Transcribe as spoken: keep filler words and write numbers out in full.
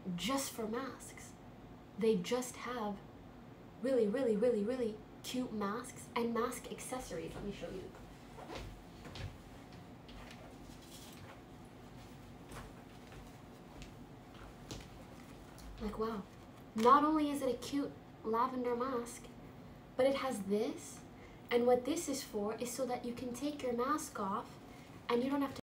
just for masks. They just have really, really, really, really cute masks and mask accessories. Let me show you. Like, wow. Not only is it a cute lavender mask, but it has this. And what this is for is so that you can take your mask off and you don't have to